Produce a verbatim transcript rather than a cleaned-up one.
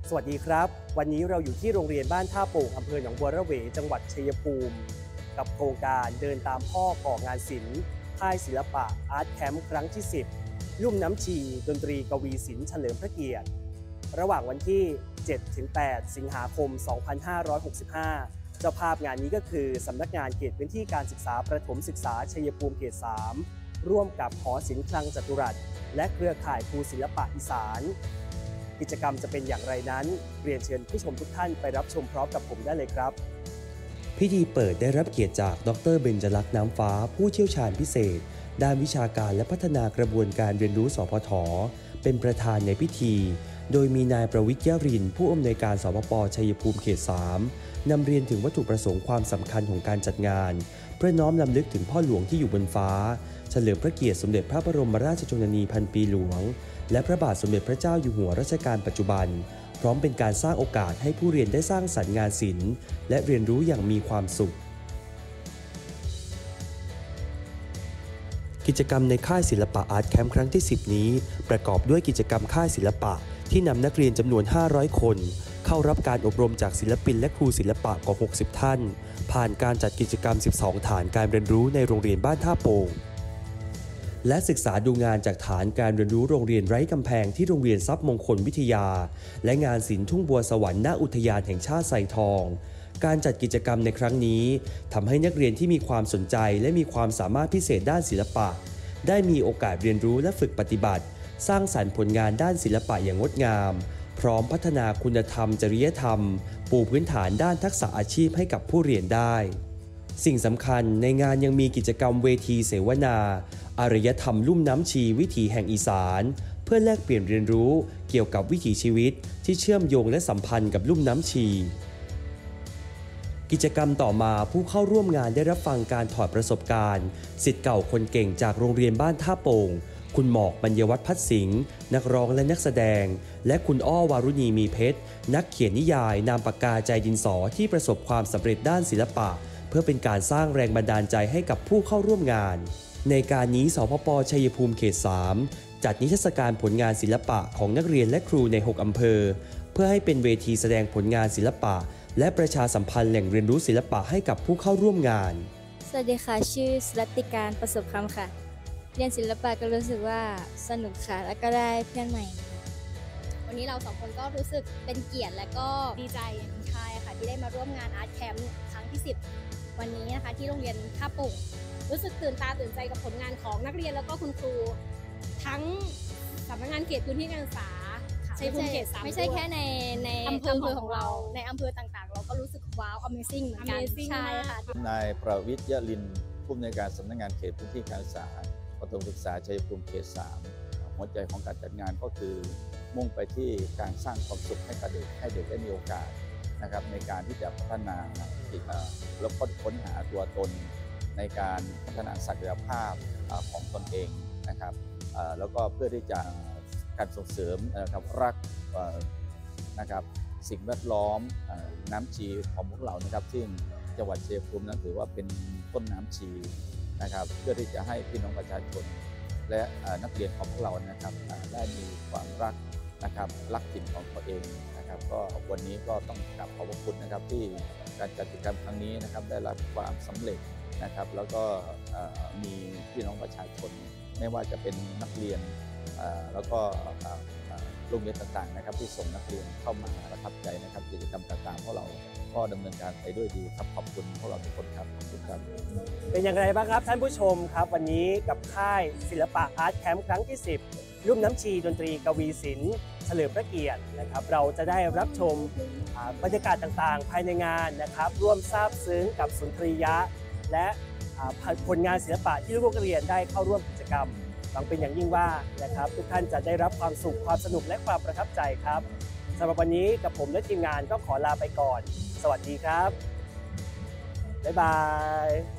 สวัสดีครับวันนี้เราอยู่ที่โรงเรียนบ้านท่าโป่งอำเภอหนองบัวระเวจังหวัดชัยภูมิกับโครงการเดินตามพ่อก่องานศิลป์ค่ายศิลปะอาร์ตแคมป์ครั้งที่สิบลุ่มน้ำชีดนตรีกวีศิลป์เฉลิมพระเกียรติระหว่างวันที่ เจ็ดถึงแปด สิงหาคม สองพันห้าร้อยหกสิบห้า เจ้าภาพงานนี้ก็คือสำนักงานเขตพื้นที่การศึกษาประถมศึกษาชัยภูมิเขต สาม ร่วมกับหอศิลป์คลังจัตุรัสและเครือข่ายครูศิลปะอีสานกิจกรรมจะเป็นอย่างไรนั้นเรียนเชิญผู้ชมทุกท่านไปรับชมพร้อมกับผมได้เลยครับพิธีเปิดได้รับเกียรติจากดรเบญจลักษณ์น้ำฟ้าผู้เชี่ยวชาญพิเศษด้านวิชาการและพัฒนากระบวนการเรียนรู้สพทเป็นประธานในพิธีโดยมีนายประวิทย์ ยรินทร์ผู้อำนวยการสพปชัยภูมิเขต สามนำเรียนถึงวัตถุประสงค์ความสำคัญของการจัดงานเพื่อน้อมรำลึกถึงพ่อหลวงที่อยู่บนฟ้าเฉลิมพระเกียรติสมเด็จพระบรมราชชนนีพันปีหลวงและพระบาทสมเด็จพระเจ้าอยู่หัวรัชกาลปัจจุบันพร้อมเป็นการสร้างโอกาสให้ผู้เรียนได้สร้างสรรค์งานศิลป์และเรียนรู้อย่างมีความสุขกิจกรรมในค่ายศิลปะอาร์ตแคมป์ครั้งที่สิบนี้ประกอบด้วยกิจกรรมค่ายศิลปะที่นำนักเรียนจำนวนห้าร้อยคนเข้ารับการอบรมจากศิลปินและครูศิลปะกว่าหกสิบท่านผ่านการจัดกิจกรรมสิบสองฐานการเรียนรู้ในโรงเรียนบ้านท่าโป่งและศึกษาดูงานจากฐานการเรียนรู้โรงเรียนไร้กำแพงที่โรงเรียนทรัพย์มงคลวิทยาและงานศิลป์ทุ่งบัวสวรรค์ณอุทยานแห่งชาติไซทองการจัดกิจกรรมในครั้งนี้ทำให้นักเรียนที่มีความสนใจและมีความสามารถพิเศษด้านศิลปะได้มีโอกาสเรียนรู้และฝึกปฏิบัติสร้างสรรค์ผลงานด้านศิลปะอย่างงดงามพร้อมพัฒนาคุณธรรมจริยธรรมปูพื้นฐานด้านทักษะอาชีพให้กับผู้เรียนได้สิ่งสำคัญในงานยังมีกิจกรรมเวทีเสวนาอารยธรรมลุ่มน้ำชีวิถีแห่งอีสานเพื่อแลกเปลี่ยนเรียนรู้เกี่ยวกับวิถีชีวิตที่เชื่อมโยงและสัมพันธ์กับลุ่มน้ำชีกิจกรรมต่อมาผู้เข้าร่วมงานได้รับฟังการถอดประสบการณ์ศิษย์เก่าคนเก่งจากโรงเรียนบ้านท่าโป่งคุณหมอกปัญญวัฒน์พัฒสิงห์นักร้องและนักแสดงและคุณอ้อวารุณีมีเพชรนักเขียนนิยายนามปากกาใจดินสอที่ประสบความสำเร็จด้านศิลปะเพื่อเป็นการสร้างแรงบันดาลใจให้กับผู้เข้าร่วมงานในการนี้สพปชัยภูมิเขต สามจัดนิทรรศการผลงานศิลปะของนักเรียนและครูในหกอำเภอเพื่อให้เป็นเวทีแสดงผลงานศิลปะและประชาสัมพันธ์แหล่งเรียนรู้ศิลปะให้กับผู้เข้าร่วมงานสวัสดีค่ะชื่อสรัตติการประสบคำค่ะเรียนศิลปะก็รู้สึกว่าสนุกค่ะแล้วก็ได้เพื่อนใหม่วันนี้เราสองคนก็รู้สึกเป็นเกียรติและก็ดีใจใช่ค่ะที่ได้มาร่วมงานอาร์ตแคมป์ครั้งที่สิบวันนี้นะคะที่โรงเรียนท่าโป่งรู้สึกตื่นตาตื่นใจกับผลงานของนักเรียนแล้วก็คุณครูทั้งสำนักงานเขตพื้นที่การศึกษาชัยภูมิเขตสามไม่ใช่แค่ในในอำเภอของเราในอำเภอต่างๆเราก็รู้สึกว้าว Amazing เหมือนกันใช่ค่ะนายประวิทย์ ยรินทร์ผู้อำนวยการสำนักงานเขตพื้นที่การศึกษาประถมศึกษาชัยภูมิเขต สามหัวใจของการจัดงานก็คือมุ่งไปที่การสร้างความสุขให้กับเด็กให้เด็กได้มีโอกาสนะครับในการที่จะพัฒนาแล้วก็ค้นหาตัวตนในการพัฒนาศักยภาพของตนเองนะครับแล้วก็เพื่อที่จะการส่งเสริมนะครับรักนะครับสิ่งแวดล้อมน้ำชีของพวกเรานะครับซึ่งจังหวัดชัยภูมินั้นถือว่าเป็นต้นน้ำชีนะครับเพื่อที่จะให้พี่น้องประชาชนและนักเรียนของพวกเรานะครับได้มีความรักนะครับรักถิ่นของตัวเองนะครับก็วันนี้ก็ต้องกราบขอบพระคุณนะครับที่การจัดกิจกรรมครั้งนี้นะครับได้รับความสำเร็จนะครับแล้วก็มีพี่น้องประชาชนไม่ว่าจะเป็นนักเรียนแล้วก็โรงเรียนต่างๆนะครับที่ส่งนักเรียนเข้ามาประทับใจนะครับกิจกรรมต่างๆพวกเราก็ดำเนินการไปด้วยดีครับขอบคุณพวกเราทุกคนครับขอบคุณครับเป็นอย่างไรบ้างครับท่านผู้ชมครับวันนี้กับค่ายศิลปะอาร์ตแคมป์ครั้งที่สิบลุ่มน้ำชีดนตรีกวีศิลป์เฉลิมพระเกียรตินะครับเราจะได้รับชมบรรยากาศต่างๆภายในงานนะครับร่วมซาบซึ้งกับสุนทรียะและผลงานศิลปะที่ลูกนักเรียนได้เข้าร่วมกิจกรรมหวังเป็นอย่างยิ่งว่านะครับทุกท่านจะได้รับความสุขความสนุกและความประทับใจครับสำหรับวันนี้กับผมและทีมงานก็ขอลาไปก่อนสวัสดีครับบ๊ายบาย